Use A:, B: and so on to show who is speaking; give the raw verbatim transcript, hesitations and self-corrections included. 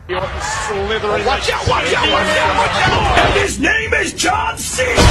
A: You're slithering.
B: Watch out, watch out, watch out, watch out! And his name is John Cena!